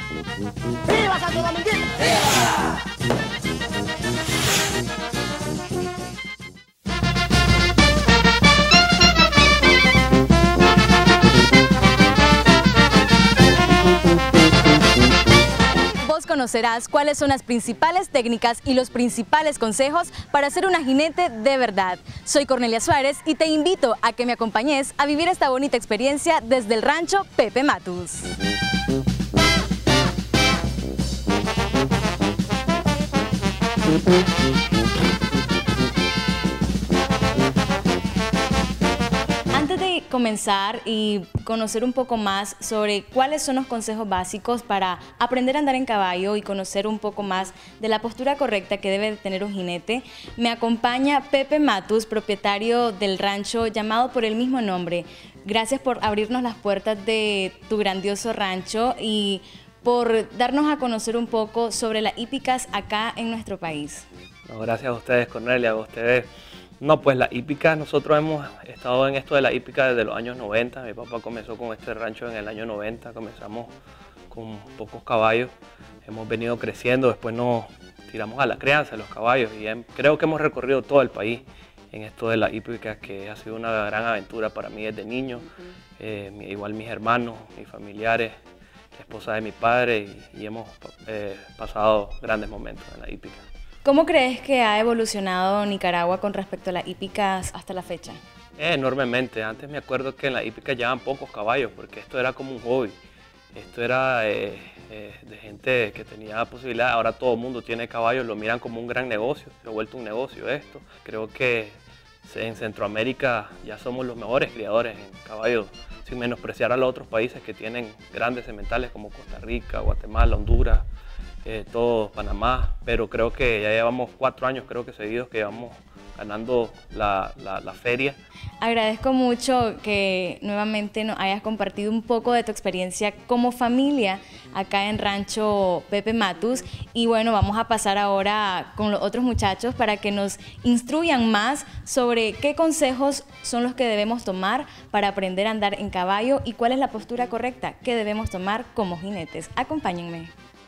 ¡Viva Santo Domingo! Vos conocerás cuáles son las principales técnicas y los principales consejos para ser una jinete de verdad. Soy Cornelia Suárez y te invito a que me acompañes a vivir esta bonita experiencia desde el rancho Pepe Matus. Antes de comenzar y conocer un poco más sobre cuáles son los consejos básicos para aprender a andar en caballo y conocer un poco más de la postura correcta que debe tener un jinete, me acompaña Pepe Matus, propietario del rancho llamado por el mismo nombre. Gracias por abrirnos las puertas de tu grandioso rancho y por darnos a conocer un poco sobre las hípicas acá en nuestro país. No, gracias a ustedes, Cornelia, a ustedes. No, pues la hípica, nosotros hemos estado en esto de la hípica desde los años 90. Mi papá comenzó con este rancho en el año 90, comenzamos con pocos caballos, hemos venido creciendo, después nos tiramos a la crianza de los caballos y creo que hemos recorrido todo el país en esto de la hípica, que ha sido una gran aventura para mí desde niño, igual mis hermanos, mis familiares, la esposa de mi padre y hemos pasado grandes momentos en la hípica. ¿Cómo crees que ha evolucionado Nicaragua con respecto a las hípicas hasta la fecha? Enormemente. Antes me acuerdo que en la hípica llevaban pocos caballos porque esto era como un hobby. Esto era de gente que tenía posibilidad. Ahora todo el mundo tiene caballos, lo miran como un gran negocio. Se ha vuelto un negocio esto. Creo que en Centroamérica ya somos los mejores criadores en caballos, sin menospreciar a los otros países que tienen grandes sementales como Costa Rica, Guatemala, Honduras. Todo Panamá, pero creo que ya llevamos 4 años, creo que seguidos, que vamos ganando la feria. Agradezco mucho que nuevamente nos hayas compartido un poco de tu experiencia como familia acá en Rancho Pepe Matus y bueno, vamos a pasar ahora con los otros muchachos para que nos instruyan más sobre qué consejos son los que debemos tomar para aprender a andar en caballo y cuál es la postura correcta que debemos tomar como jinetes. Acompáñenme.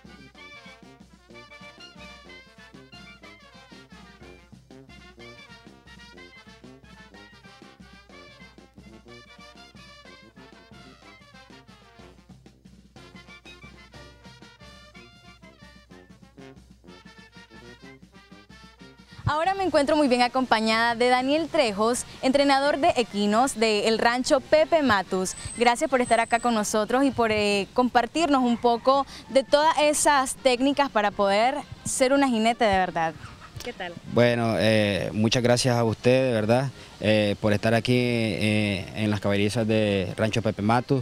Ahora me encuentro muy bien acompañada de Daniel Trejos, entrenador de equinos del rancho Pepe Matus. Gracias por estar acá con nosotros y por compartirnos un poco de todas esas técnicas para poder ser una jinete de verdad. ¿Qué tal? Bueno, muchas gracias a usted, de verdad, por estar aquí en las caballerizas de Rancho Pepe Matus.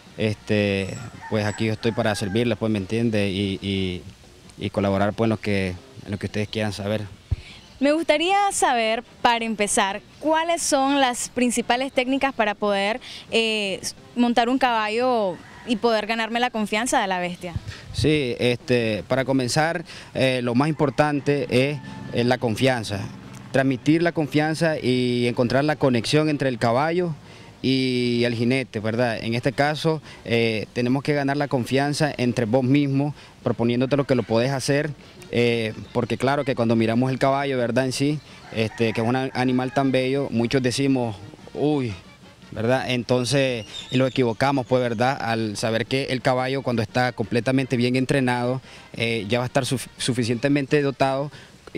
Pues aquí yo estoy para servirles, pues me entiende, y colaborar pues, en lo que ustedes quieran saber. Me gustaría saber, para empezar, cuáles son las principales técnicas para poder montar un caballo y poder ganarme la confianza de la bestia. Sí, para comenzar, lo más importante es la confianza. Transmitir la confianza y encontrar la conexión entre el caballo y el jinete, ¿verdad? En este caso, tenemos que ganar la confianza entre vos mismo, proponiéndote lo que lo podés hacer, porque claro que cuando miramos el caballo, ¿verdad? En sí, que es un animal tan bello, muchos decimos, uy, ¿verdad? Entonces lo equivocamos, pues, ¿verdad? Al saber que el caballo, cuando está completamente bien entrenado, ya va a estar suficientemente dotado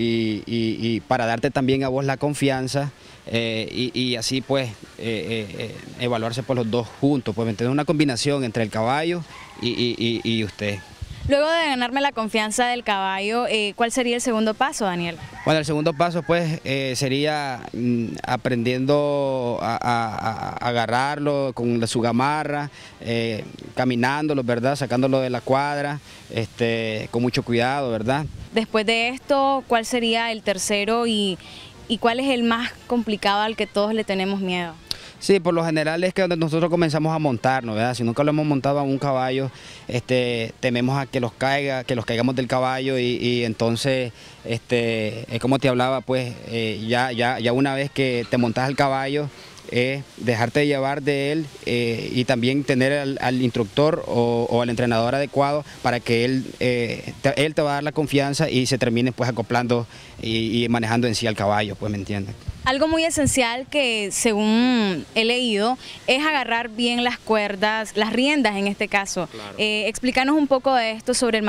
y para darte también a vos la confianza y así pues evaluarse por los dos juntos, pues tener una combinación entre el caballo y usted. Luego de ganarme la confianza del caballo, ¿cuál sería el segundo paso, Daniel? Bueno, el segundo paso pues sería aprendiendo a agarrarlo con su gamarra, caminándolo, ¿verdad? Sacándolo de la cuadra, con mucho cuidado, ¿verdad? Después de esto, ¿cuál sería el tercero y cuál es el más complicado al que todos le tenemos miedo? Sí, por lo general es que donde nosotros comenzamos a montarnos, ¿verdad? Si nunca lo hemos montado a un caballo, tememos a que los caigamos del caballo y entonces, es como te hablaba, pues ya una vez que te montas al caballo, es dejarte llevar de él y también tener al instructor o al entrenador adecuado para que él te va a dar la confianza y se termine pues acoplando y manejando en sí al caballo, pues, ¿me entiendes? Algo muy esencial que, según he leído, es agarrar bien las cuerdas, las riendas en este caso. Claro. Explícanos un poco de esto sobre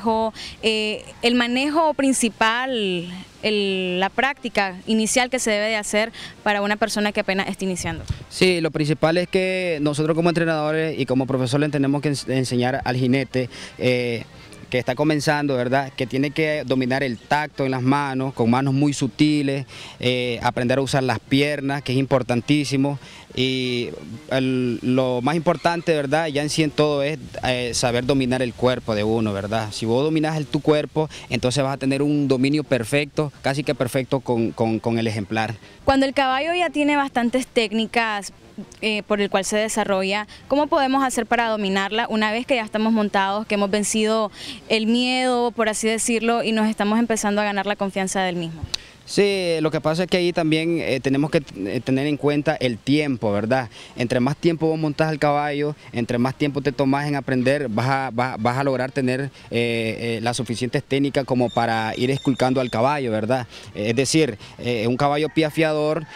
el manejo principal, la práctica inicial que se debe de hacer para una persona que apenas está iniciando. Sí, lo principal es que nosotros como entrenadores y como profesores tenemos que enseñar al jinete que está comenzando, ¿verdad?, que tiene que dominar el tacto en las manos, con manos muy sutiles, aprender a usar las piernas, que es importantísimo, y lo más importante, ¿verdad?, ya en sí en todo es saber dominar el cuerpo de uno, ¿verdad? Si vos dominas tu cuerpo, entonces vas a tener un dominio perfecto, casi que perfecto con el ejemplar. Cuando el caballo ya tiene bastantes técnicas por el cual se desarrolla, ¿cómo podemos hacer para dominarla una vez que ya estamos montados, que hemos vencido el miedo, por así decirlo, y nos estamos empezando a ganar la confianza del mismo? Sí, lo que pasa es que ahí también tenemos que tener en cuenta el tiempo, ¿verdad? Entre más tiempo vos montás al caballo, entre más tiempo te tomás en aprender, vas a lograr tener las suficientes técnicas como para ir esculcando al caballo, ¿verdad? Es decir, un caballo piafiador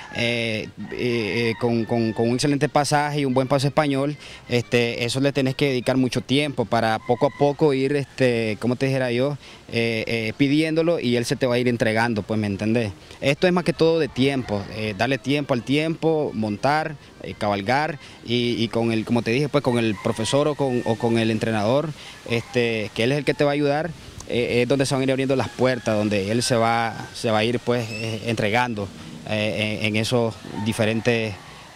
con un excelente pasaje y un buen paso español, eso le tenés que dedicar mucho tiempo para poco a poco ir, como te dijera yo, pidiéndolo y él se te va a ir entregando, pues, ¿me entendés? Esto es más que todo de tiempo, darle tiempo al tiempo, montar, cabalgar y con el, como te dije, pues con el profesor o con el entrenador, que él es el que te va a ayudar, es donde se van a ir abriendo las puertas, donde él se va a ir pues entregando en esos diferentes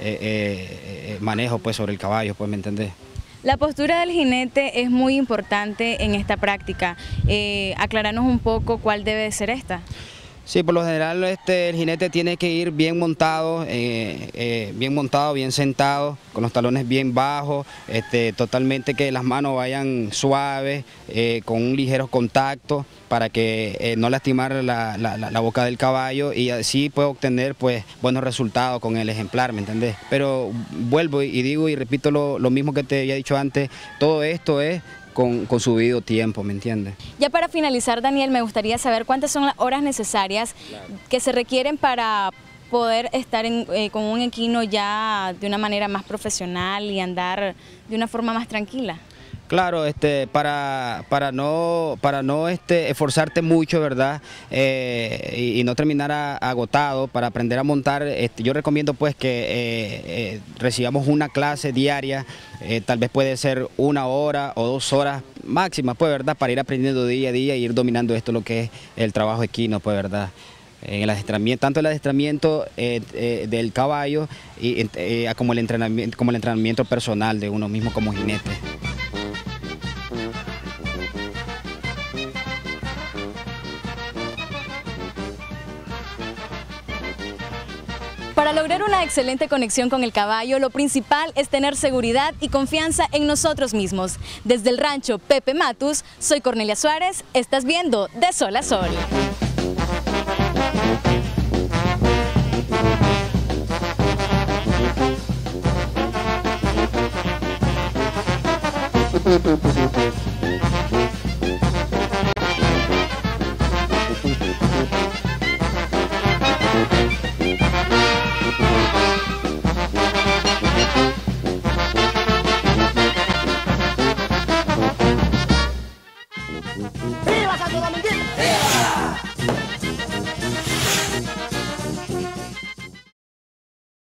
manejos pues sobre el caballo, pues, ¿me entendés? La postura del jinete es muy importante en esta práctica. Aclaranos un poco cuál debe de ser esta. Sí, por lo general el jinete tiene que ir bien montado, bien sentado, con los talones bien bajos, totalmente que las manos vayan suaves, con un ligero contacto para que no lastimar la boca del caballo y así puede obtener pues buenos resultados con el ejemplar, ¿me entendés? Pero vuelvo y digo y repito lo mismo que te había dicho antes, todo esto es con su debido tiempo, ¿me entiendes? Ya para finalizar, Daniel, me gustaría saber cuántas son las horas necesarias que se requieren para poder estar con un equino ya de una manera más profesional y andar de una forma más tranquila. Claro, para no esforzarte mucho, ¿verdad? Y no terminar agotado, para aprender a montar, yo recomiendo pues que recibamos una clase diaria, tal vez puede ser 1 hora o 2 horas máximas, pues, ¿verdad? Para ir aprendiendo día a día y ir dominando esto, lo que es el trabajo equino, pues, ¿verdad? En el adiestramiento, tanto el adiestramiento del caballo como el entrenamiento personal de uno mismo como jinete. Para lograr una excelente conexión con el caballo, lo principal es tener seguridad y confianza en nosotros mismos. Desde el rancho Pepe Matus, soy Cornelia Suárez, estás viendo De Sol a Sol. ¡Viva Santo Domingo! ¡Viva!